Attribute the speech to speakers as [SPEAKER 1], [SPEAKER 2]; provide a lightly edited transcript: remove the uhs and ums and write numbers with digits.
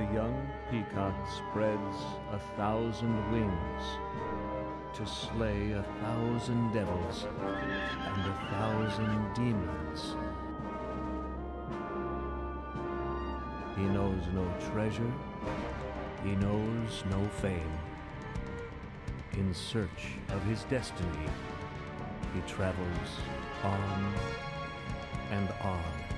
[SPEAKER 1] young peacock spreads 1,000 wings to slay 1,000 devils and 1,000 demons. He knows no treasure, he knows no fame. In search of his destiny, he travels on and on.